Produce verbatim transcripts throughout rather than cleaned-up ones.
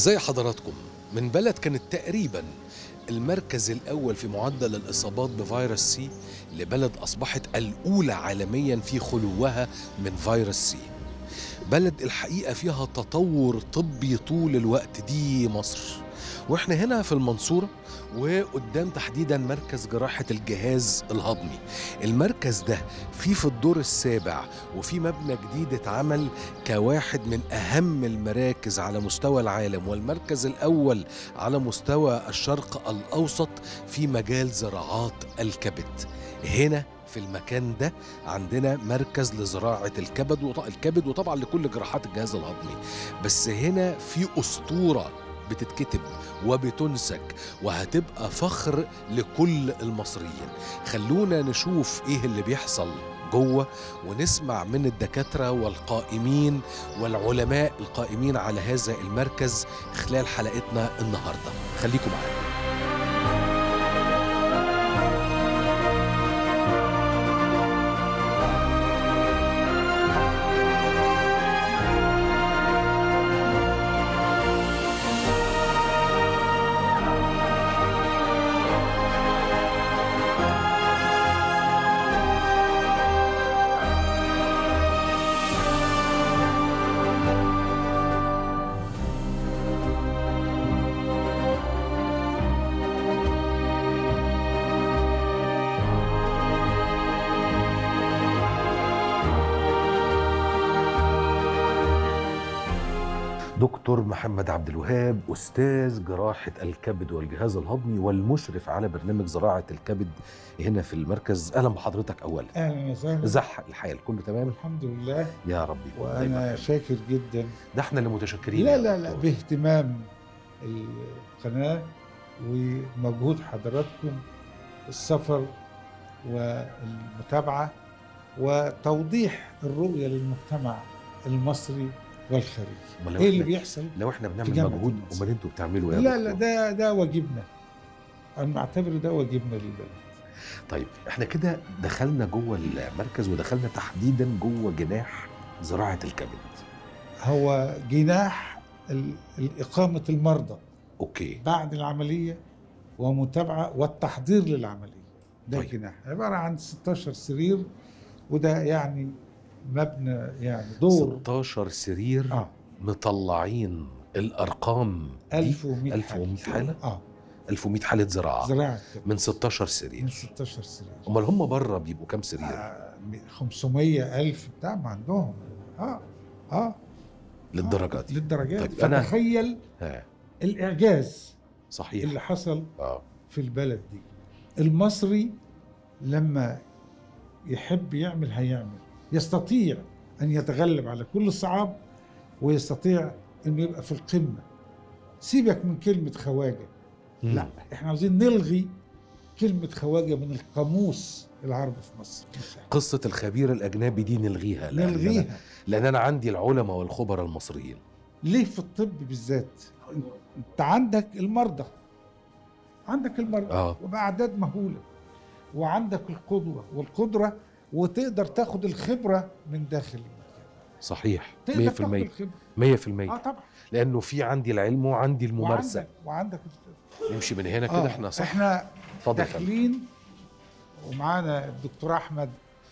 ازاي حضراتكم؟ من بلد كانت تقريبا المركز الأول في معدل الإصابات بفيروس سي لبلد أصبحت الأولى عالميا في خلوها من فيروس سي. بلد الحقيقة فيها تطور طبي طول الوقت، دي مصر. واحنا هنا في المنصورة وقدام تحديدا مركز جراحة الجهاز الهضمي. المركز ده فيه في الدور السابع، وفي مبنى جديد اتعمل كواحد من أهم المراكز على مستوى العالم، والمركز الأول على مستوى الشرق الأوسط في مجال زراعات الكبد. هنا في المكان ده عندنا مركز لزراعة الكبد وط... الكبد وطبعا لكل جراحات الجهاز الهضمي. بس هنا في أسطورة بتتكتب وبتنسج وهتبقى فخر لكل المصريين. خلونا نشوف ايه اللي بيحصل جوه ونسمع من الدكاترة والقائمين والعلماء القائمين على هذا المركز خلال حلقتنا النهاردة. خليكم معانا. دكتور محمد عبد الوهاب، أستاذ جراحة الكبد والجهاز الهضمي والمشرف على برنامج زراعة الكبد هنا في المركز. أهلا بحضرتك أولا. أهلا وسهلا. زح الحال كله تمام؟ الحمد لله يا ربي. وأنا شاكر جدا. ده احنا اللي متشكرين. لا لا لا باهتمام القناة ومجهود حضراتكم، السفر والمتابعة وتوضيح الرؤية للمجتمع المصري والخارجي. ايه اللي بيحصل؟ لو احنا بنعمل مجهود امال انتوا بتعملوا ايه؟ لا لا ده ده واجبنا، انا بعتبر ده واجبنا للبلد. طيب احنا كده دخلنا جوه المركز ودخلنا تحديدا جوه جناح زراعة الكبد. هو جناح إقامة المرضى اوكي بعد العملية ومتابعة والتحضير للعملية. ده طيب. جناح عبارة عن ستاشر سرير، وده يعني مبنى يعني دور ستاشر سرير. آه. مطلعين الارقام ألف ومئة ألف ومئة حالة. اه ألف ومئة حالة زراعة زراعة من ستاشر سرير. من ستاشر سرير. امال هم بره بيبقوا كام سرير؟ آه خمسمية ألف بتاع ما عندهم. اه اه للدرجة دي. للدرجة طيب دي. فتخيل ها. الإعجاز صحيح اللي حصل آه. في البلد دي. المصري لما يحب يعمل هيعمل، يستطيع أن يتغلب على كل الصعاب ويستطيع أنه يبقى في القمة. سيبك من كلمة خواجة. مم. لا احنا عاوزين نلغي كلمة خواجة من القاموس العربي في مصر. قصة الخبير الأجنبي دي نلغيها. نلغيها لأن, لأن أنا عندي العلماء والخبراء المصريين. ليه في الطب بالذات؟ أنت عندك المرضى، عندك المرضى آه. وبأعداد مهولة، وعندك القدوة والقدرة، وتقدر تاخد الخبرة من داخل المكان. صحيح مية في المية. مية في المية. اه طبعا، لأنه في عندي العلم وعندي الممارسة. وعندك, وعندك نمشي من هنا كده. آه. احنا صح. احنا داخلين ومعانا الدكتور أحمد.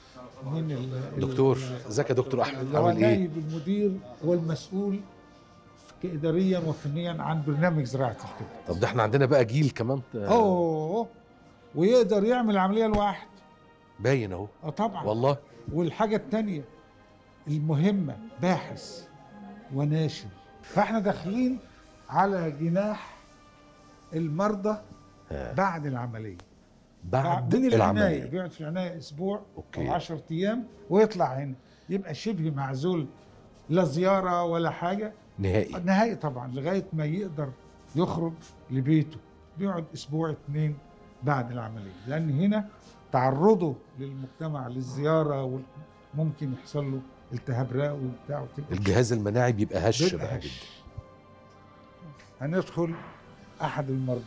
مين دكتور؟ ازيك يا دكتور أحمد؟ عامل ايه؟ نائب المدير والمسؤول إداريا وفنيا عن برنامج زراعة الكبد. طب ده احنا عندنا بقى جيل كمان. اوه ويقدر يعمل عملية لوحده. باين اهو. اه طبعا والله. والحاجة التانية المهمة، باحث وناشر. فاحنا داخلين على جناح المرضى ها. بعد العملية. بعد من العملية العناية، بيقعد في العناية اسبوع أوكي. او عشرة ايام ويطلع هنا، يبقى شبه معزول، لا زيارة ولا حاجة نهائي. نهائي طبعا، لغاية ما يقدر يخرج لبيته. بيقعد اسبوع اتنين بعد العملية، لان هنا تعرضه للمجتمع للزيارة وممكن يحصل له التهاب رئوي وبتاع. الجهاز المناعي بيبقى هش بقى جدا. هندخل احد المرضى.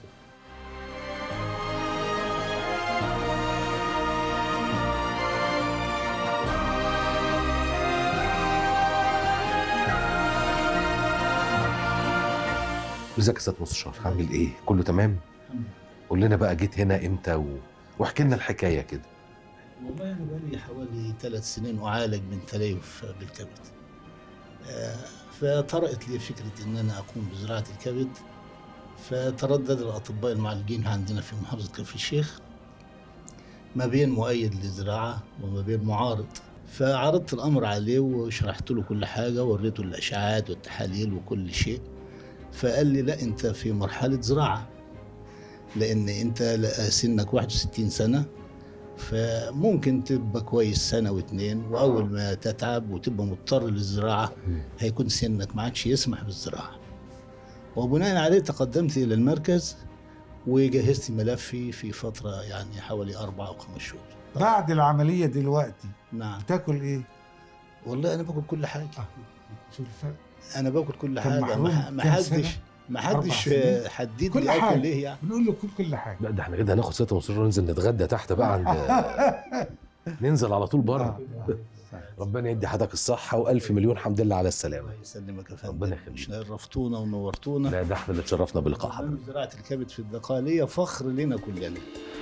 ازيك يا سياده مستشار، عامل ايه؟ كله تمام؟ قول لنا بقى جيت هنا امتى و... واحكي لنا الحكايه كده. والله أنا بقالي حوالي ثلاث سنين أعالج من تليف بالكبد. آه، فطرأت لي فكرة إن أنا أقوم بزراعة الكبد. فتردد الأطباء المعالجين عندنا في محافظة كفر الشيخ ما بين مؤيد للزراعة وما بين معارض. فعرضت الأمر عليه وشرحت له كل حاجة، وريته الأشعاعات والتحاليل وكل شيء. فقال لي لا، أنت في مرحلة زراعة، لأن أنت سنك واحد وستين سنة، فممكن تبقى كويس سنة واتنين، وأول ما تتعب وتبقى مضطر للزراعة هيكون سنك ما عادش يسمح بالزراعة. وبناء عليه تقدمت إلى المركز وجهزت ملفي في فترة يعني حوالي أربعة أو خمس شهور. بعد العملية دلوقتي نعم. تاكل ايه؟ والله أنا باكل كل حاجة. شو الفرق؟ أنا باكل كل كان حاجة. محروم ما ما كام حدش سنة؟ ما أربع حدش سنين؟ حدد كل لي حاجة. آكل إيه يعني. بنقول له كل كل حاجة. لا ده احنا كده هناخد سياده المستشار وننزل نتغدى تحت بقى عند ننزل على طول بره. ربنا يدي حضرتك الصحه والف مليون حمد لله على السلامه. الله يسلمك يا فندم. ربنا يخليك. شرفتونا ونورتونا. لا ده احنا اللي اتشرفنا بلقاء حضرتك. برنامج زراعة الكبد في الدقهلية فخر لنا كلنا.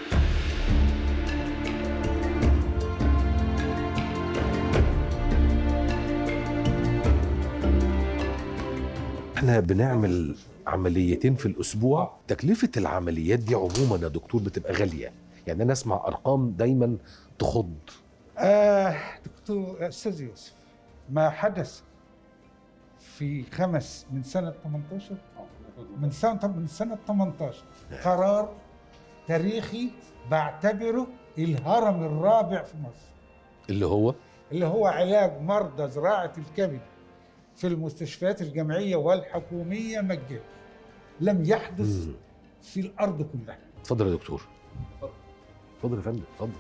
احنا بنعمل عمليتين في الاسبوع. تكلفه العمليات دي عموما يا دكتور بتبقى غاليه، يعني انا اسمع ارقام دايما تخض. آه دكتور استاذ يوسف، ما حدث في خمس من سنة ثمانية عشر من سنة من سنة ثمانية عشر قرار تاريخي بعتبره الهرم الرابع في مصر، اللي هو اللي هو علاج مرضى زراعة الكبد في المستشفيات الجامعية والحكومية مجانا. لم يحدث مم. في الأرض كلها. اتفضل يا دكتور. اتفضل يا فندم، اتفضل.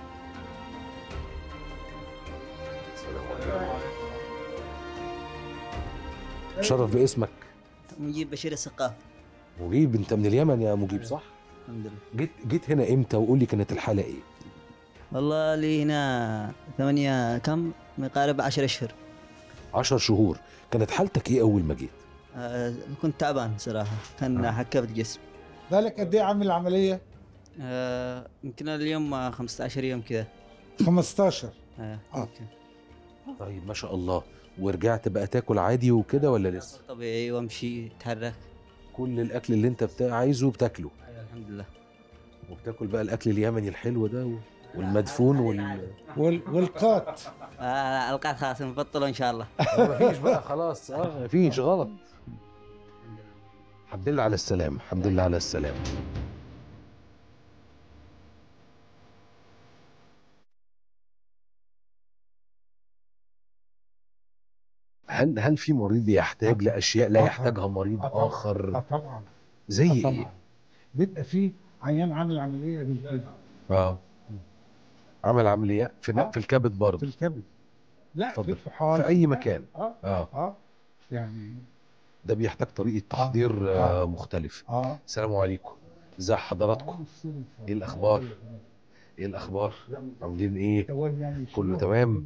السلام عليكم. شرف باسمك. مجيب بشير السقاف. مجيب، انت من اليمن يا مجيب صح؟ الحمد لله. جيت جيت هنا امتى وقول لي كانت الحاله ايه؟ والله لي هنا ثمانية كم مقارب عشر أشهر. عشر شهور. كانت حالتك ايه اول ما جيت؟ آه كنت تعبان صراحة، كان آه. حكبت جسم. بالك قد ايه عامل العملية؟ آه يمكن اليوم خمسة عشر يوم كذا. خمسة عشر. آه آه. يمكن. طيب ما شاء الله. ورجعت بقى تاكل عادي وكده ولا لسه؟ طبيعي وامشي اتحرك. كل الاكل اللي انت بتا... عايزه بتاكله. أيوة الحمد لله. وبتاكل بقى الاكل اليمني الحلو ده و... والمدفون وال وال... والقاط. آه القاء خلاص نبطله ان شاء الله. مفيش بقى خلاص. اه مفيش غلط. الحمد لله على السلامه، الحمد لله على السلامه. هل هل في مريض يحتاج لاشياء لا يحتاجها مريض آه اخر؟ طبعا. زي آه ايه؟ طبعا. بيبقى في عيان عامل عمليه بالكبد. اه عمل عمليات في آه. في الكبد في برضه. الكبد. لا في اتفضل. الطحال. في اي مكان. اه اه اه يعني ده بيحتاج طريقه تحضير آه. آه. مختلفه. اه السلام عليكم. ازي حضراتكم؟ ايه الاخبار؟ ايه الاخبار؟ عاملين ايه؟ كله تمام؟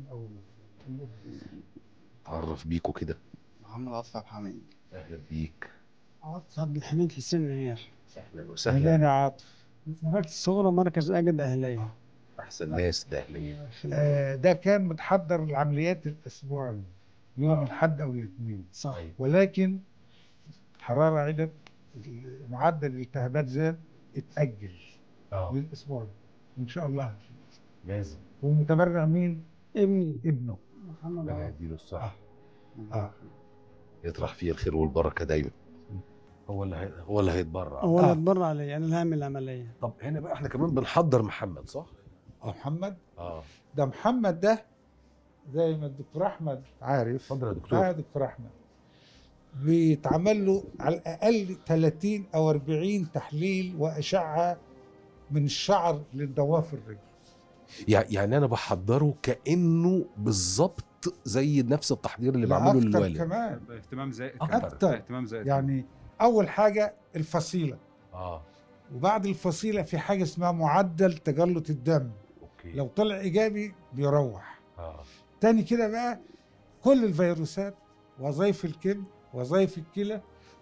اتعرف بيكوا كده. محمد عاطف عبد الحميد. اهلا بيك. عاطف عبد الحميد حسين العيار. اهلا وسهلا. اهلا يا عاطف. مركز الصغرى مركز اجد اهليه. احسن ناس دهليه. آه ده كان متحضر العمليات الاسبوع يوم الاحد او الاثنين، صح. ولكن حراره علت، معدل الالتهابات زاد، اتاجل اه للاسبوع ده ان شاء الله. لازم. والمتبرع مين؟ ابني ابنه. محمد ربنا عاطف. يديله الصحه. اه يطرح فيه الخير والبركه دايما. هو اللي هي... هو اللي هيتبرع. هو اللي آه. اتبرع علي، انا اللي هعمل العمليه. طب هنا بقى احنا كمان بنحضر محمد صح؟ اه محمد. اه ده محمد ده زي ما الدكتور احمد عارف. اتفضل يا دكتور. اه دكتور احمد بيتعمل له على الاقل ثلاثين او أربعين تحليل واشعه من الشعر للضوافر الرجل. يع- يعني انا بحضره كانه بالظبط زي نفس التحضير اللي لا بعمله أكتر للوالد. كمان اهتمام زائد أكتر. اهتمام زائد يعني اول حاجه الفصيله، اه وبعد الفصيله في حاجه اسمها معدل تجلط الدم، اوكي. لو طلع ايجابي بيروح. اه تاني كده بقى كل الفيروسات، وظائف الكبد، وظائف الكلى،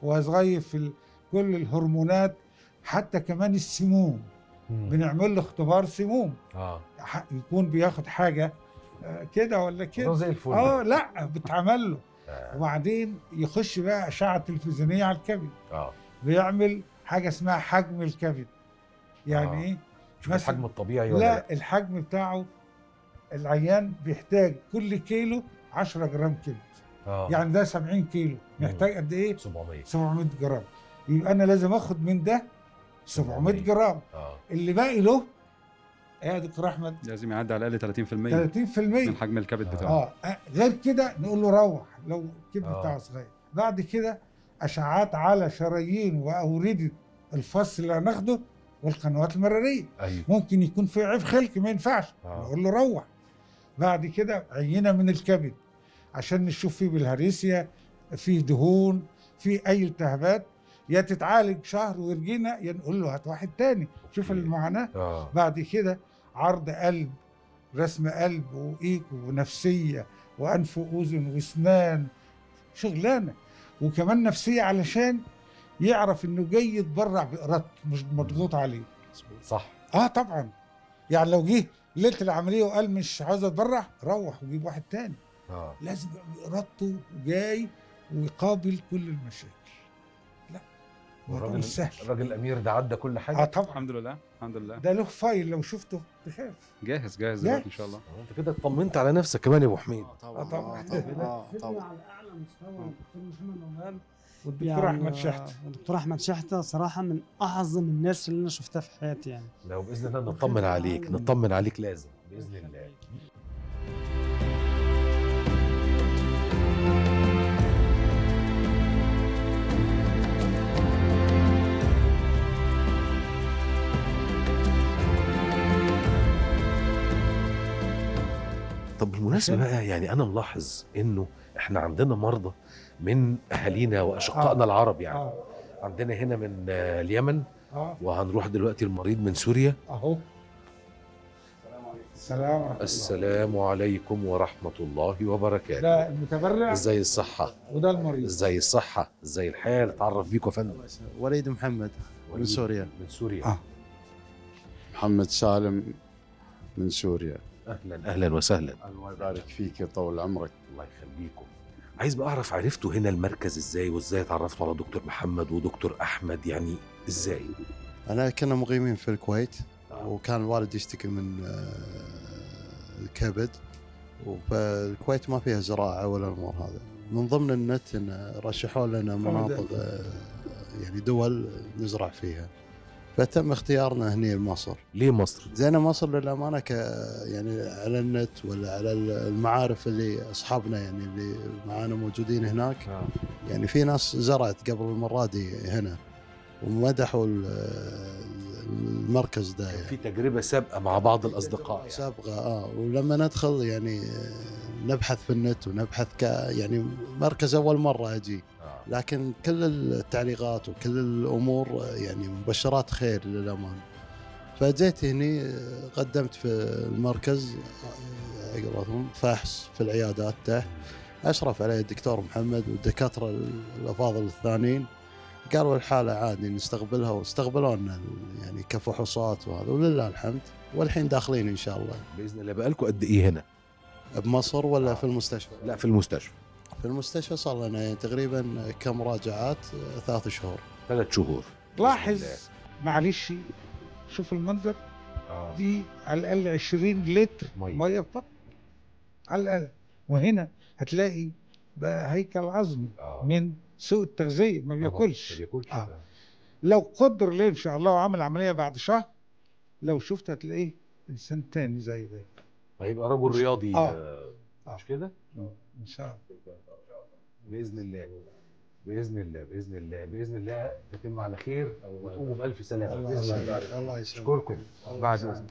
وصغير في ال- كل الهرمونات، حتى كمان السموم مم. بنعمل له اختبار سموم، اه ح- يكون بياخد حاجه آه، كده ولا ده كده. زي الفل. اه لا بتعمل له، اه وبعدين يخش بقى اشعه تلفزيونيه على الكبد، اه بيعمل حاجه اسمها حجم الكبد. يعني آه. ايه؟ شوف مثلا- الحجم الطبيعي ولا لا, لا الحجم بتاعه العيان بيحتاج كل كيلو عشرة جرام كبد، اه يعني ده سبعين كيلو، محتاج قد ايه؟ سبعمية. سبعمية جرام. يبقى انا لازم اخد من ده سبعمية جرام، اه اللي باقي له ايه يا دكتور احمد؟ لازم يعدي على الاقل ثلاثين بالمية ثلاثين بالمية من حجم الكبد آه. بتاعه. اه آه، غير كده نقول له روح لو الكبد آه. بتاعه صغير. بعد كده اشعاعات على شرايين واورده الفص اللي هناخده والقنوات المراريه، ايوه ممكن يكون في عيب خلقي ما ينفعش، آه. نقول له روح. بعد كده عينه من الكبد عشان نشوف فيه بالهريسيا، فيه دهون، فيه اي التهابات، يا تتعالج شهر ويرجينا يا نقول له هات واحد تاني. شوف أوكي. المعاناه. اه بعد كده عرض قلب، رسم قلب وايكو ونفسيه وانف واذن واسنان، شغلانه. وكمان نفسيه علشان يعرف انه جاي يتبرع بارادته مش مضغوط عليه. صح. اه طبعا، يعني لو جه ليله العمليه وقال مش عاوز اتبرع، روح وجيب واحد تاني. اه لازم يبقى بارادته جاي ويقابل كل المشاكل. لا الموضوع والراجل مش سهل. الراجل الامير ده عدى كل حاجه. اه طبعا، الحمد لله الحمد لله. ده له فايل لو شفته تخاف. جاهز جاهز لا. دلوقتي ان شاء الله. آه، انت كده اطمنت على نفسك كمان يا ابو حميد. اه طبعا. اه طبعا على اعلى مستوى الدكتور محمد نوال والدكتور احمد شحته. الدكتور احمد شحته صراحه من اعظم الناس اللي انا شفتها في حياتي يعني. لو باذن الله نطمن عليك نطمن عليك لازم باذن الله. طب بالمناسبة بقى يعني أنا ملاحظ إنه إحنا عندنا مرضى من أهالينا وأشقائنا آه. العرب يعني. اه عندنا هنا من آه، اليمن، اه وهنروح دلوقتي المريض من سوريا. اهو. السلام عليكم. السلام عليكم ورحمة الله وبركاته. ده المتبرع ازاي الصحة؟ وده المريض. ازاي الصحة؟ ازاي الحال؟ اتعرف بيكم يا فندم. وليد محمد من سوريا. من سوريا. آه. محمد سالم من سوريا. أهلا أهلا وسهلا. الله يبارك فيك يطول عمرك. الله يخليكم. عايز بقى أعرف عرفتوا هنا المركز ازاي، وازاي اتعرفتوا على دكتور محمد ودكتور أحمد، يعني ازاي؟ أنا كنا مقيمين في الكويت، وكان الوالد يشتكي من آه، الكبد، وفالكويت ما فيها زراعة ولا الأمور هذا. من ضمن النت إن رشحوا لنا مناطق آه، يعني دول نزرع فيها، فتم اختيارنا هني لمصر. ليه مصر؟ زين مصر للأمانة ك يعني على النت ولا على المعارف اللي أصحابنا يعني اللي معانا موجودين هناك، آه. يعني في ناس زرعت قبل المرة دي هنا ومدحوا ال- المركز ده كان يعني. في تجربة سابقة مع بعض الأصدقاء يعني. سابقة اه ولما ندخل يعني آه، نبحث في النت ونبحث ك يعني مركز أول مرة أجي، آه. لكن كل التعليقات وكل الأمور آه، يعني مبشرات خير للأمان. فجيت هني آه، قدمت في المركز آه، قولتهم فحص في العيادات تحت، أشرف عليه الدكتور محمد والدكاترة الأفاضل الثانيين، قالوا الحالة عادي نستقبلها، واستقبلونا يعني كفحوصات وهذا، ولله الحمد. والحين داخلين إن شاء الله. بإذن الله. بقالكم قد إيه هنا؟ بمصر ولا في المستشفى؟ لا في المستشفى. في المستشفى صار لنا يعني تقريبا كمراجعات ثلاث شهور. ثلاث شهور. لاحظ بسم الله. معلش، شوف المنظر، آه. دي على الاقل عشرين لتر مية. ميه فقط على الاقل. وهنا هتلاقي بقى هيكل عظمي آه. من سوء التغذيه، ما ما بياكلش. بياكلش. آه. لو قدر ليه ان شاء الله وعمل عمليه بعد شهر، لو شفت هتلاقيه انسان تاني زي ده هيبقى رجل رياضي. آه. آه. مش كده؟ ان شاء الله. بإذن الله. بإذن الله بإذن الله بإذن الله تتم على خير وتقوموا بألف سلامة. الله بإذن الله. يسلمك. الله يسلمك. أشكركم. بعد إذنك.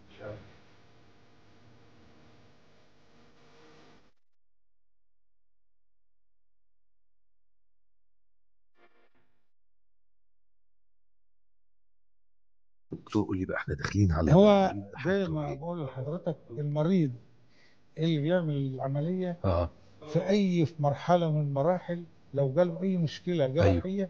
دكتور قول لي بقى احنا داخلين على هو زي ما بقول لحضرتك، المريض اللي بيعمل العمليه اه في اي مرحله من المراحل لو جاله اي مشكله جراحيه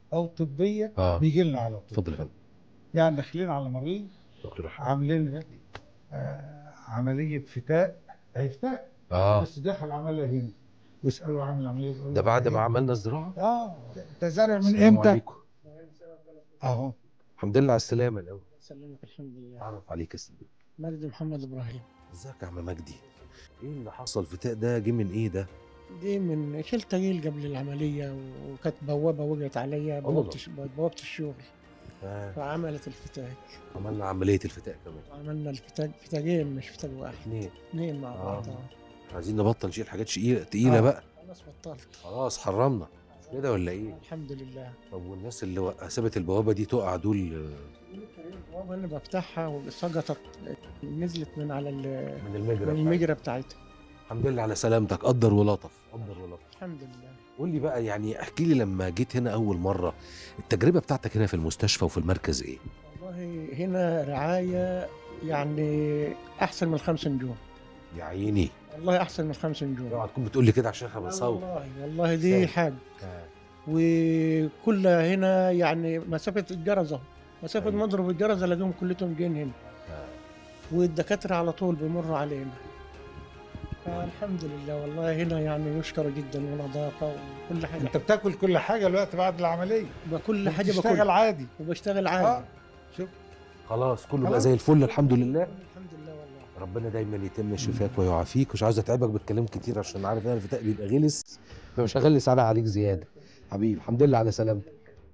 او طبيه اه بيجي لنا على طول. اتفضل يا فندم. يعني داخلين على مريض دكتور عاملين آه عمليه فتاء، هي فتاء اه بس دخل عملها هنا، ويسالوا عامل عمليه يقول ده له بعد ما إيه؟ عملنا الزراعه. اه انت زارع من السلام امتى؟ عليكم. اهو. الحمد لله على السلامه الاول. سلمك الحمد لله. اعرف عليك اسمك. مجدي محمد ابراهيم. ازيك يا عم مجدي؟ ايه اللي حصل؟ فتاء ده جه من ايه ده؟ دي من شلت تجيل قبل العمليه، وكانت بوابه وقعت عليا، بوابه الش- بوابه الشغل، آه. فعملت الفتاك. عملنا عمليه الفتاء كمان. عملنا الفتاك فتاجين مش فتاك واحد، اثنين. اثنين مع بعض. آه. آه. عايزين نبطل نشيل حاجات شقيقة تقيله آه. بقى. خلاص بطلت خلاص حرمنا كده ولا ايه؟ الحمد لله. طب والناس اللي وق- سابت البوابه دي تقع دول آه، البوابه اللي بفتحها وسقطت، نزلت من على ال- من المجرى. من المجرى بتاعتها. الحمد لله على سلامتك. قدر ولطف قدر ولطف. الحمد لله. قول لي بقى، يعني احكي لي لما جيت هنا اول مره، التجربه بتاعتك هنا في المستشفى وفي المركز ايه؟ والله هنا رعايه يعني احسن من الخمس نجوم. يا عيني. والله احسن من الخمس نجوم. اوعى تكون بتقول لي كده عشان احنا لا بنصور. والله والله دي سهل. حاجه. آه. وكلها هنا يعني مسافه الجرزه، مسافه أيوة. مضرب الجرزه الاقيهم كلهم جايين هنا. آه. والدكاتره على طول بيمروا علينا. فالحمد لله والله هنا يعني يشكر جدا، ونظافه وكل حاجه. انت بتاكل كل حاجه الوقت بعد العمليه، كل حاجه بتشتغل باكل عادي. وبشتغل اه عادي. شوف خلاص كله بقى خلاص. زي الفل الحمد لله. الحمد لله والله. ربنا دايما يتم شفاك ويعافيك. مش عاوز اتعبك بالكلام كتير عشان عارف ان الفتاء بيبقى غلس، فمش هغلس على عليك زياده. حبيبي الحمد لله على سلامتك.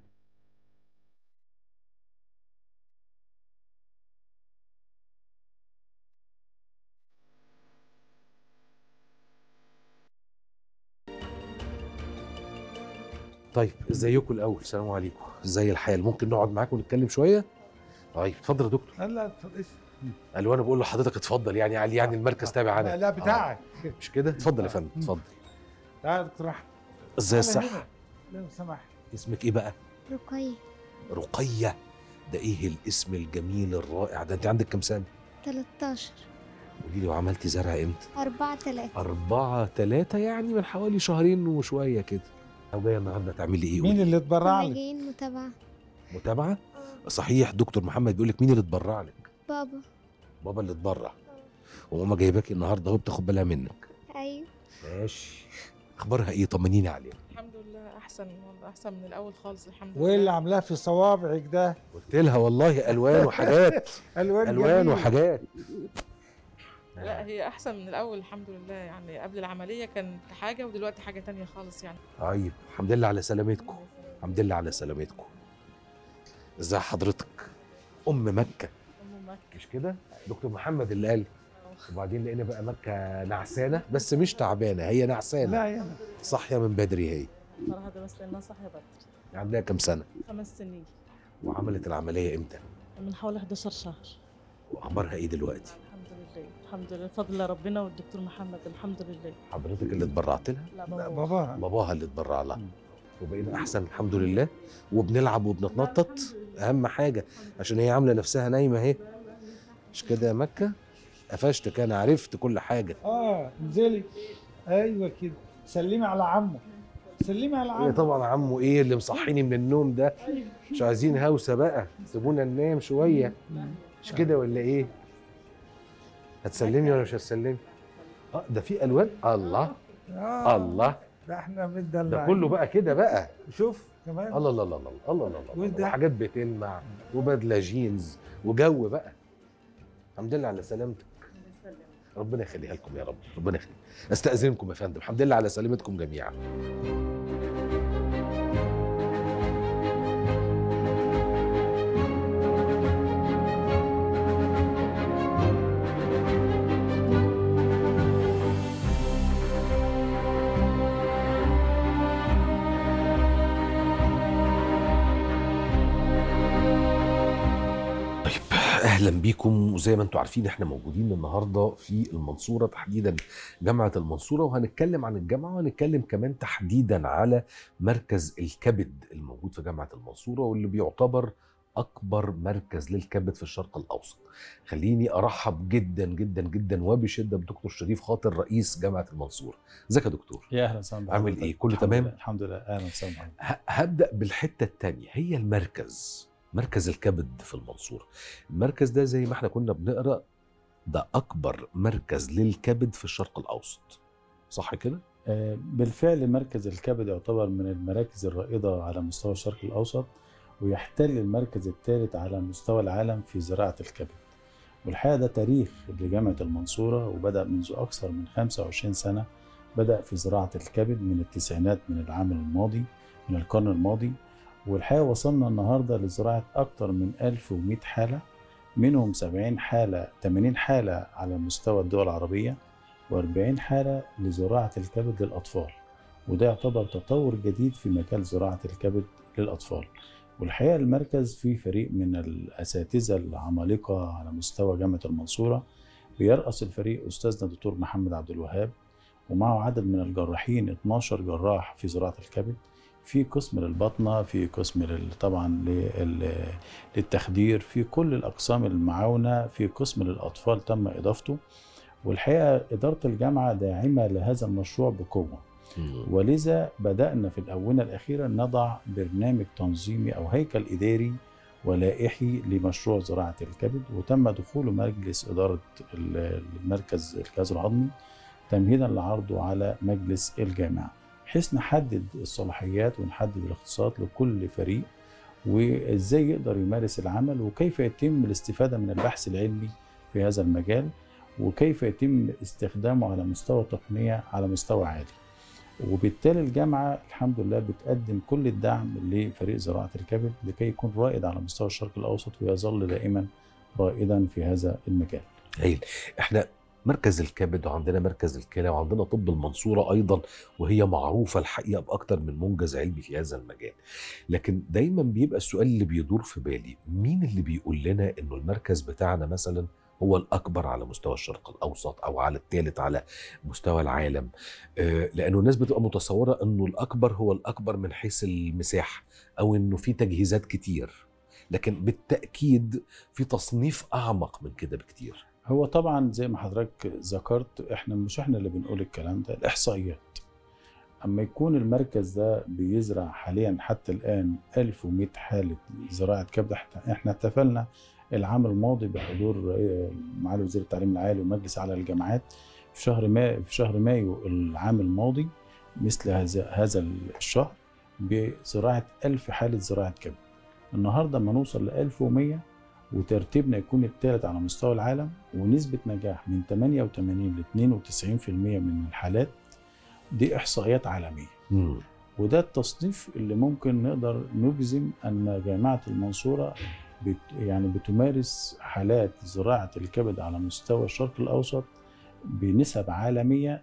طيب ازيكم الاول؟ السلام عليكم. ازاي الحال؟ ممكن نقعد معاكم ونتكلم شويه؟ طيب اتفضل يا دكتور. لا لا اتفضل. قال وانا بقول لحضرتك اتفضل، يعني علي يعني المركز تابع لا, انا. لا بتاعك. آه. مش كده؟ اتفضل يا فندم اتفضل. تعال يا دكتور احمد. ازاي تعال الصحه؟ هنا. لو سمحت. اسمك ايه بقى؟ رقية. رقيه. ده ايه الاسم الجميل الرائع ده؟ انت عندك كام سنه؟ تلتاشر. قولي لي، وعملتي زرع امتى؟ أربعة تلاتة. أربعة تلاتة، يعني من حوالي شهرين وشوية كده. أو جاية النهاردة تعملي إيه؟ مين قولي. اللي اتبرع كنا لك؟ جايين متابعة. متابعة؟ صحيح دكتور محمد بيقول لك مين اللي اتبرع لك؟ بابا. بابا اللي اتبرع. وماما جايباكي النهاردة اهو بتاخد بالها منك. أيوة. ماشي. أخبارها إيه؟ طمنيني عليها. الحمد لله احسن والله، احسن من الاول خالص الحمد لله. وايه اللي عاملاه في صوابعك ده؟ قلت لها والله ألوان وحاجات. الوان ألوان جميل. وحاجات. لا هي احسن من الاول الحمد لله، يعني قبل العمليه كانت حاجه ودلوقتي حاجه تانية خالص يعني. طيب الحمد لله على سلامتكم. الحمد لله على سلامتكم. ازي حضرتك؟ أم مكة. ام مكه. مش كده؟ دكتور محمد اللي قال. وبعدين لقينا بقى مكة نعسانة، بس مش تعبانة، هي نعسانة. لا يا أنا. صاحية من بدري هي. صراحه ده بس لانها صاحيه بدري. عندها كام سنة؟ خمس سنين. وعملت العملية امتى؟ من حوالي حداشر شهر. واخبارها ايه دلوقتي؟ الحمد لله الحمد لله بفضل ربنا والدكتور محمد الحمد لله. حضرتك اللي اتبرعت لها؟ لا لا بابا. بابا. باباها اللي اتبرع لها. وبقينا احسن الحمد لله، وبنلعب وبنتنطط، اهم حاجة عشان هي عاملة نفسها نايمة اهي. مش كده يا مكة؟ قفشتك انا، عرفت كل حاجة. اه انزلي. ايوه كده. سلمي على عمه. سلمي على ايه عمه. طبعا عمو، ايه اللي مصحيني من النوم ده؟ مش عايزين هوسة بقى، سيبونا ننام شوية. مش كده ولا ايه؟ هتسلمي ولا مش هتسلمي؟ اه ده في الوان. الله. آه. الله. ده احنا مدلعين. ده كله بقى كده بقى. شوف كمان. الله الله الله الله الله الله الله وده- وحاجات بتلمع وبدله جينز وجو بقى. الحمد لله على سلامتك. ربنا يخليها لكم يا رب. ربنا يخليها. استاذنكم يا فندم. الحمد لله على سلامتكم جميعا. اهلا بيكم. وزي ما انتم عارفين احنا موجودين النهارده في المنصوره، تحديدا جامعه المنصوره، وهنتكلم عن الجامعه وهنتكلم كمان تحديدا على مركز الكبد الموجود في جامعه المنصوره، واللي بيعتبر أكبر مركز للكبد في الشرق الأوسط. خليني أرحب جدا جدا جدا وبشدة بدكتور شريف خاطر رئيس جامعة المنصورة. ازيك يا دكتور؟ يا أهلا وسهلا. عامل إيه؟ كله تمام؟ الحمد لله. أهلا وسهلا. هبدأ بالحتة التانية، هي المركز، مركز الكبد في المنصورة. المركز ده زي ما احنا كنا بنقرأ ده أكبر مركز للكبد في الشرق الأوسط، صح كده؟ بالفعل مركز الكبد يعتبر من المراكز الرائدة على مستوى الشرق الأوسط، ويحتل المركز الثالث على مستوى العالم في زراعة الكبد. والحقيقة ده تاريخ لجامعة المنصورة، وبدأ منذ أكثر من خمسة وعشرين سنة. بدأ في زراعة الكبد من التسعينات من العام الماضي، من القرن الماضي. والحقيقة وصلنا النهاردة لزراعة أكثر من ألف ومئة حالة، منهم سبعين حالة ثمانين حالة على مستوى الدول العربية، وأربعين حالة لزراعة الكبد للأطفال. وده يعتبر تطور جديد في مجال زراعة الكبد للأطفال. والحقيقة المركز فيه فريق من الأساتذة العمالقة على مستوى جامعة المنصورة. بيرأس الفريق أستاذنا دكتور محمد عبد الوهاب، ومعه عدد من الجراحين اثناشر جراح في زراعة الكبد، في قسم للبطنة، في قسم طبعا للتخدير، في كل الأقسام المعاونة، في قسم للأطفال تم إضافته. والحقيقة إدارة الجامعة داعمة لهذا المشروع بقوة، ولذا بدأنا في الآونة الأخيرة نضع برنامج تنظيمي أو هيكل إداري ولائحي لمشروع زراعة الكبد، وتم دخول مجلس إدارة المركز الجهاز الهضمي تمهيدا لعرضه على مجلس الجامعة، بحيث نحدد الصلاحيات ونحدد الاختصاصات لكل فريق، وإزاي يقدر يمارس العمل، وكيف يتم الاستفادة من البحث العلمي في هذا المجال، وكيف يتم استخدامه على مستوى تقنية على مستوى عالي. وبالتالي الجامعة الحمد لله بتقدم كل الدعم لفريق زراعة الكبد لكي يكون رائد على مستوى الشرق الأوسط، ويظل دائما رائدا في هذا المجال. هايل. احنا مركز الكبد وعندنا مركز الكلى وعندنا طب المنصورة أيضا، وهي معروفة الحقيقة بأكتر من منجز علمي في هذا المجال. لكن دايما بيبقى السؤال اللي بيدور في بالي، مين اللي بيقول لنا إنه المركز بتاعنا مثلا هو الأكبر على مستوى الشرق الأوسط أو على الثالث على مستوى العالم؟ آه لأنه الناس بتبقى متصورة أنه الأكبر هو الأكبر من حيث المساحة، أو أنه في تجهيزات كتير، لكن بالتأكيد في تصنيف أعمق من كده بكتير. هو طبعا زي ما حضرتك ذكرت، احنا مش احنا اللي بنقول الكلام ده، الإحصائيات. أما يكون المركز ده بيزرع حاليا حتى الآن ألف ومئة حالة زراعة كبد، احنا احتفلنا العام الماضي بحضور معالي وزير التعليم العالي ومجلس اعلى الجامعات في شهر ما في شهر مايو العام الماضي مثل هذا هذا الشهر بزراعه ألف حاله زراعه كبد. النهارده لما نوصل ل ألف ومئة وترتيبنا يكون الثالث على مستوى العالم، ونسبه نجاح من ثمانية وثمانين ل اثنين وتسعين بالمئة من الحالات، دي احصائيات عالميه. م. وده التصنيف اللي ممكن نقدر نجزم ان جامعه المنصوره بت يعني بتمارس حالات زراعة الكبد على مستوى الشرق الأوسط بنسب عالمية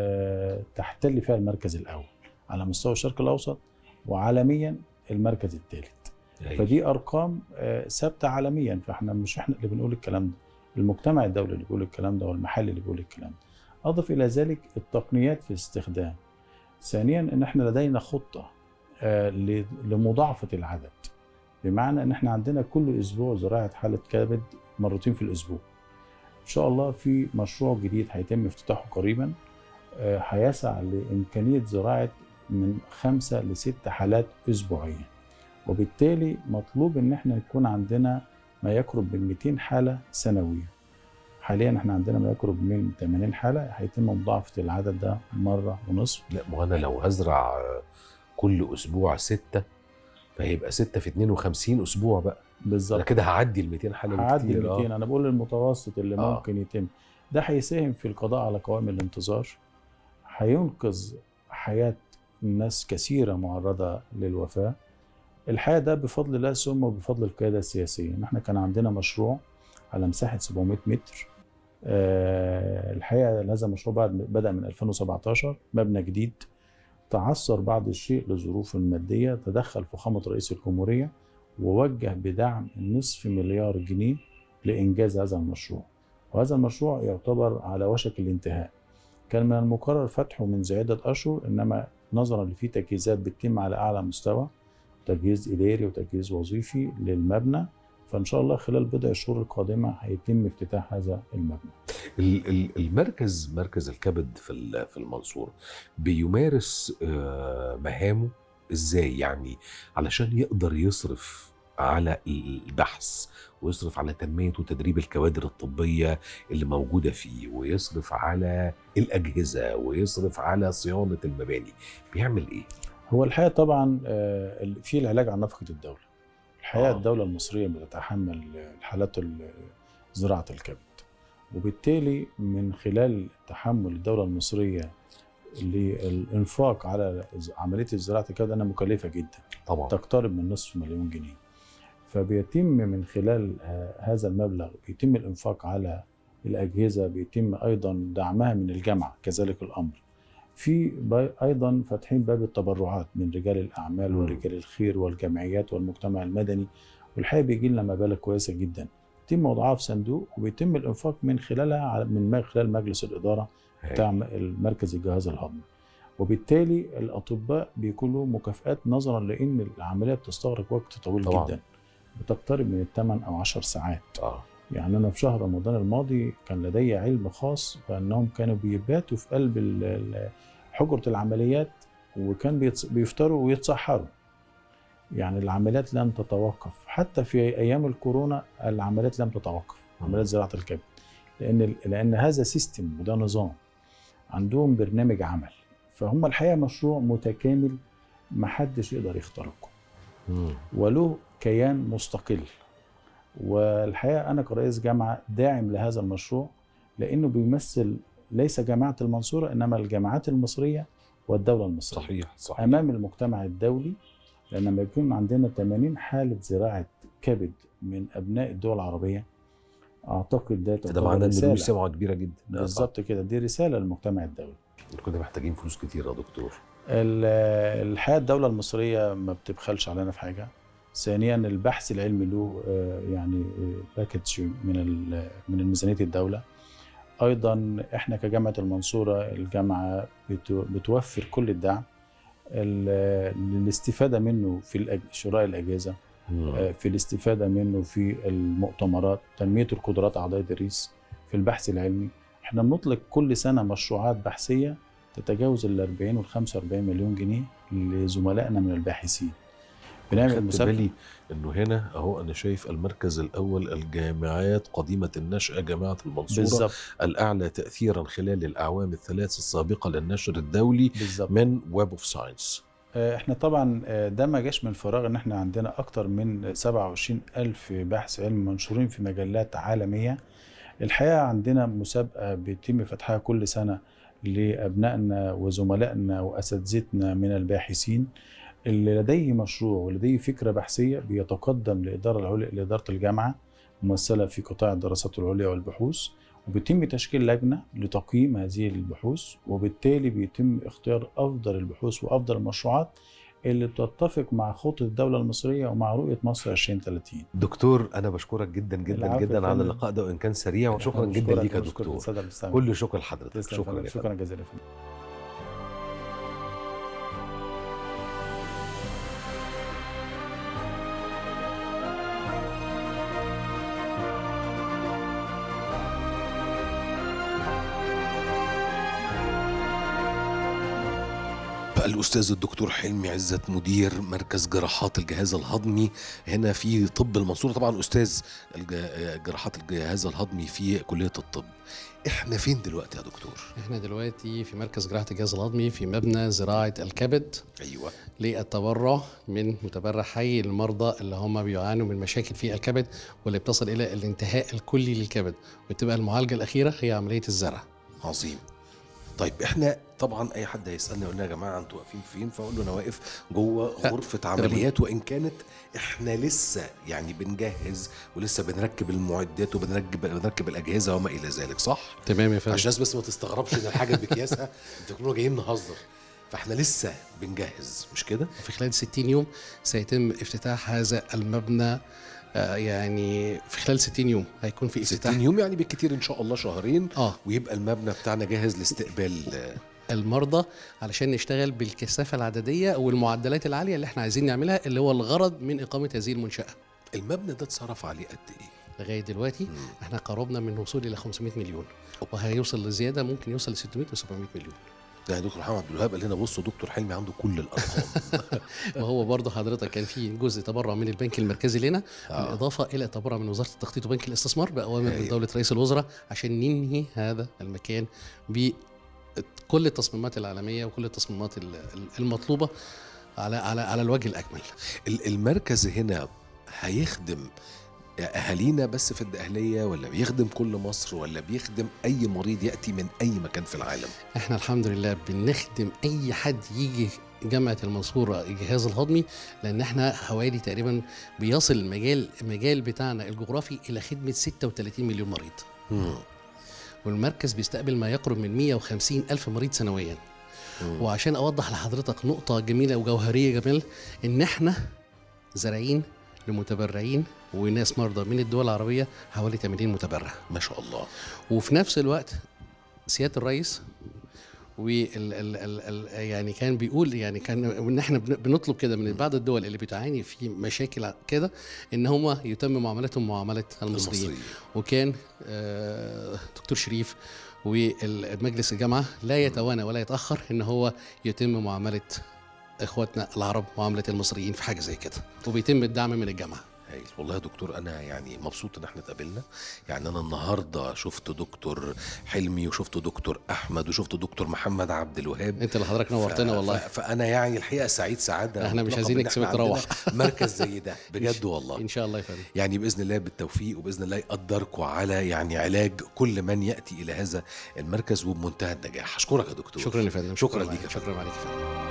أه تحتل فيها المركز الأول على مستوى الشرق الأوسط، وعالميا المركز الثالث. فدي أرقام أه ثابتة عالميا، فاحنا مش احنا اللي بنقول الكلام ده، المجتمع الدولي اللي بيقول الكلام ده والمحل اللي بيقول الكلام ده. أضف إلى ذلك التقنيات في الاستخدام. ثانيا إن احنا لدينا خطة أه لمضاعفة العدد، بمعنى ان احنا عندنا كل اسبوع زراعه حاله كبد مرتين في الاسبوع. ان شاء الله في مشروع جديد هيتم افتتاحه قريبا هيسع لامكانيه زراعه من خمسه لست حالات اسبوعيا، وبالتالي مطلوب ان احنا يكون عندنا ما يقرب من مئتين حاله سنويا. حاليا احنا عندنا ما يقرب من ثمانين حاله، هيتم مضاعفه العدد ده مره ونصف. لا ما انا لو هزرع كل اسبوع سته فهيبقى ستة في اثنين وخمسين اسبوع بقى. بالظبط. كده هعدي ال مئتين حاله. هعدي ال مئتين. انا بقول المتوسط اللي آه. ممكن يتم. ده هيساهم في القضاء على قوائم الانتظار، هينقذ حياه ناس كثيره معرضه للوفاه. الحقيقه ده بفضل الله ثم وبفضل القياده السياسيه. احنا كان عندنا مشروع على مساحه سبعمئة متر. أه الحقيقه هذا المشروع بدا من ألفين وسبعتاشر، مبنى جديد. تعثر بعض الشيء لظروف الماديه، تدخل فخامه رئيس الجمهوريه ووجه بدعم نصف مليار جنيه لانجاز هذا المشروع. وهذا المشروع يعتبر على وشك الانتهاء. كان من المقرر فتحه منذ عده اشهر، انما نظرا لفي تجهيزات بتتم على اعلى مستوى تجهيز اداري وتجهيز وظيفي للمبنى. فان شاء الله خلال بضع شهور القادمه هيتم افتتاح هذا المبنى. ال- ال- المركز مركز الكبد في ال- في المنصورة بيمارس آه، مهامه ازاي يعني علشان يقدر يصرف على البحث ويصرف على تنمية وتدريب الكوادر الطبية اللي موجودة فيه، ويصرف على الأجهزة، ويصرف على صيانة المباني، بيعمل ايه؟ هو الحقيقه طبعا آه، في العلاج عن نفقه الدوله. الحقيقه آه. الدوله المصريه بتتحمل حالات زراعه الكبد، وبالتالي من خلال تحمل الدوله المصريه للانفاق على عمليه زراعه الكبد انها مكلفه جدا طبعا تقترب من نصف مليون جنيه. فبيتم من خلال هذا المبلغ بيتم الانفاق على الاجهزه، بيتم ايضا دعمها من الجامعه كذلك الامر. في ايضا فاتحين باب التبرعات من رجال الاعمال مم. ورجال الخير والجمعيات والمجتمع المدني، والحقيقه بيجي لنا مبالغ كويسه جدا يتم وضعها في صندوق وبيتم الانفاق من خلالها من خلال مجلس الاداره بتاع المركز الجهاز الهضمي. وبالتالي الاطباء بيكون لهم مكافآت نظرا لان العمليه بتستغرق وقت طويل طبعا. جدا بتقترب من الثمان او عشر ساعات. اه يعني انا في شهر رمضان الماضي كان لدي علم خاص بانهم كانوا بيباتوا في قلب ال- ال- حجره العمليات، وكان بيتص- بيفطروا ويتسحروا. يعني العمليات لم تتوقف حتى في ايام الكورونا، العمليات لم تتوقف عمليات زراعه الكبد، لان لان هذا سيستم وده نظام عندهم برنامج عمل. فهم الحقيقه مشروع متكامل ما حدش يقدر يخترقه مم. وله كيان مستقل. والحقيقه انا كرئيس جامعه داعم لهذا المشروع، لانه بيمثل ليس جامعه المنصوره انما الجامعات المصريه والدوله المصريه صحيح صحيح امام المجتمع الدولي. لان لما يكون عندنا ثمانين حاله زراعه كبد من ابناء الدول العربيه، اعتقد ده ده معناه ان دي سمعه كبيره جدا. بالظبط كده، دي رساله للمجتمع الدولي. كنا محتاجين فلوس كتير يا دكتور. ال- الحقيقه الدوله المصريه ما بتبخلش علينا في حاجه. ثانيا البحث العلمي له آه، يعني باكج من ال- من ميزانيه الدوله. ايضا احنا كجامعه المنصوره الجامعه بتو- بتوفر كل الدعم ال- للاستفاده منه في الأج- شراء الاجهزه، آه، في الاستفاده منه في المؤتمرات، تنميه القدرات اعضاء الرئيس في البحث العلمي. احنا بنطلق كل سنه مشروعات بحثيه تتجاوز ال أربعين وال خمسة وأربعين مليون جنيه لزملائنا من الباحثين. بنعمل خدت مسابقه بالي انه هنا اهو انا شايف المركز الاول الجامعات قديمه النشأة جامعه المنصوره بالظبط الاعلى تاثيرا خلال الاعوام الثلاث السابقه للنشر الدولي بالظبط. من ويب اوف ساينس. آه، احنا طبعا آه، ده ما جاش من فراغ، ان احنا عندنا اكتر من سبعة وعشرين ألف بحث علمي منشورين في مجلات عالميه. الحقيقه عندنا مسابقه بيتم فتحها كل سنه لابنائنا وزملائنا واساتذتنا من الباحثين اللي لديه مشروع ولديه فكره بحثيه، بيتقدم لاداره العليا لاداره الجامعه ممثله في قطاع الدراسات العليا والبحوث، وبيتم تشكيل لجنه لتقييم هذه البحوث، وبالتالي بيتم اختيار افضل البحوث وافضل المشروعات اللي بتتفق مع خطة الدولة المصرية ومع رؤية مصر عشرين ثلاثين. دكتور انا بشكرك جدا جدا العفو يا جدا على فندم. اللقاء ده وان كان سريع، وشكرا أنا جدا بشكرك ليك يا وبشكر دكتور. السادة المستمعين. كل شكر لحضرتك. تسلم يا شكرا فندم. يا شكرا فندم. جزيلا يا فندم. بقى الأستاذ الدكتور حلمي عزت مدير مركز جراحات الجهاز الهضمي هنا في طب المنصورة، طبعا أستاذ الج- جراحات الجهاز الهضمي في كلية الطب. احنا فين دلوقتي يا دكتور؟ احنا دلوقتي في مركز جراحة الجهاز الهضمي في مبنى زراعة الكبد أيوة. للتبرع من متبرع حي للمرضى اللي هم بيعانوا من مشاكل في الكبد واللي بتصل إلى الانتهاء الكلي للكبد، وتبقى المعالجة الأخيرة هي عملية الزرع. عظيم. طيب احنا طبعا اي حد هيسالني يقول لنا يا جماعه انتوا واقفين فين، فاقول له انا واقف جوه غرفه عمليات، وان كانت احنا لسه يعني بنجهز ولسه بنركب المعدات وبنركب بنركب الاجهزه وما الى ذلك، صح؟ تمام يا فندم. عشان الناس بس ما تستغربش ان الحاجه بكياسها انتوا كلنا جايين نهزر، فاحنا لسه بنجهز مش كده؟ في خلال ستين يوم سيتم افتتاح هذا المبنى. آه يعني في خلال ستين يوم هيكون في افتتاح. ستين يوم يعني بالكتير ان شاء الله شهرين اه ويبقى المبنى بتاعنا جاهز لاستقبال المرضى علشان نشتغل بالكثافه العدديه والمعدلات العاليه اللي احنا عايزين نعملها، اللي هو الغرض من اقامه هذه المنشاه. المبنى ده اتصرف عليه قد ايه؟ لغايه دلوقتي مم. احنا قربنا من الوصول الى خمسمائة مليون، وهيوصل لزياده ممكن يوصل ل ستمائة وسبعمائة مليون. ده دكتور محمد عبد الوهاب قال لنا بصوا دكتور حلمي عنده كل الارقام. وهو برضه حضرتك كان في جزء تبرع من البنك المركزي لنا، آه. بالاضافه الى تبرع من وزاره التخطيط وبنك الاستثمار باوامر من دوله رئيس الوزراء عشان ننهي هذا المكان بكل التصميمات العالميه وكل التصميمات المطلوبه على على على الوجه الاكمل. المركز هنا هيخدم أهالينا بس في الدقهلية، ولا بيخدم كل مصر، ولا بيخدم أي مريض يأتي من أي مكان في العالم؟ احنا الحمد لله بنخدم أي حد يجي جامعة المنصورة الجهاز الهضمي، لأن احنا حوالي تقريبا بيصل المجال المجال بتاعنا الجغرافي إلى خدمة ستة وثلاثين مليون مريض. مم. والمركز بيستقبل ما يقرب من مئة وخمسين ألف مريض سنويا. مم. وعشان أوضح لحضرتك نقطة جميلة وجوهرية جميلة، إن احنا زارعين لمتبرعين وناس مرضى من الدول العربية حوالي ثمانين متبرع ما شاء الله. وفي نفس الوقت سيادة الرئيس وال ال ال ال يعني كان بيقول يعني كان ان احنا بنطلب كده من بعض الدول اللي بتعاني في مشاكل كده ان هم يتم معاملتهم معاملة المصريين. المصري. وكان آه دكتور شريف والمجلس الجامعة لا يتوانى ولا يتأخر ان هو يتم معاملة اخواتنا العرب معامله المصريين في حاجه زي كده، وبيتم الدعم من الجامعه. هايل والله يا دكتور، انا يعني مبسوط ان احنا اتقابلنا. يعني انا النهارده شفت دكتور حلمي وشفت دكتور احمد وشفت دكتور محمد عبد الوهاب. انت اللي حضرتك نورتنا ف... والله. فانا يعني الحقيقه سعيد سعاده. احنا مش عايزين نكسبك تروح مركز زي ده بجد والله. ان شاء الله يا فندم. يعني باذن الله بالتوفيق، وباذن الله يقدركم على يعني علاج كل من ياتي الى هذا المركز وبمنتهى النجاح. اشكرك يا دكتور. شكرا يا فندم. شكرا, شكرا ليك. شكرا عليك يا فندم.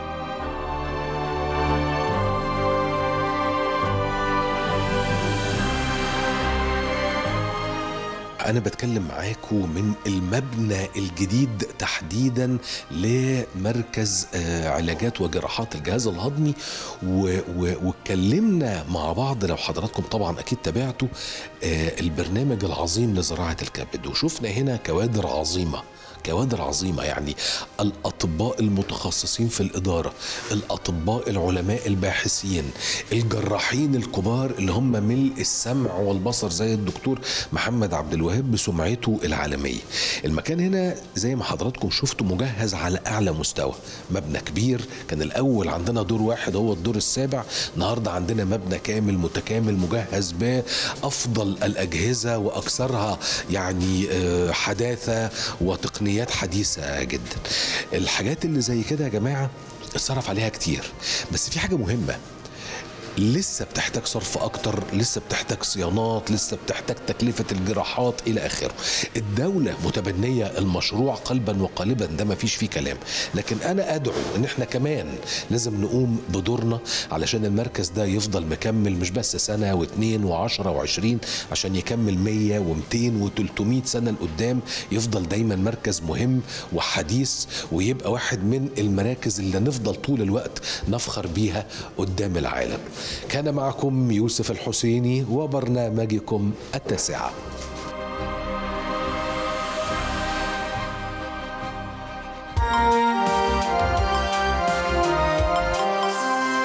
أنا بتكلم معاكم من المبنى الجديد تحديدا لمركز علاجات وجراحات الجهاز الهضمي، واتكلمنا مع بعض. لو حضراتكم طبعا أكيد تابعتوا البرنامج العظيم لزراعة الكبد، وشفنا هنا كوادر عظيمة كوادر عظيمة، يعني الأطباء المتخصصين في الإدارة، الأطباء العلماء الباحثين، الجراحين الكبار اللي هم ملء السمع والبصر زي الدكتور محمد عبد الوهاب بسمعته العالمية. المكان هنا زي ما حضراتكم شفتوا مجهز على أعلى مستوى، مبنى كبير. كان الأول عندنا دور واحد هو الدور السابع، النهاردة عندنا مبنى كامل متكامل مجهز بأفضل الأجهزة وأكثرها يعني حداثة وتقنية حديثة جدا. الحاجات اللي زي كده يا جماعة اتصرف عليها كتير، بس في حاجة مهمة لسه بتحتاج صرف اكتر، لسه بتحتاج صيانات، لسه بتحتاج تكلفة الجراحات الى اخره. الدولة متبنية المشروع قلبا وقالبا، ده ما فيش فيه كلام، لكن انا ادعو ان احنا كمان لازم نقوم بدورنا علشان المركز ده يفضل مكمل، مش بس سنة واثنين وعشرة وعشرين، عشان يكمل مية ومتين وتلتمية سنة لقدام، يفضل دايما مركز مهم وحديث، ويبقى واحد من المراكز اللي نفضل طول الوقت نفخر بيها قدام العالم. كان معكم يوسف الحسيني وبرنامجكم التاسعة.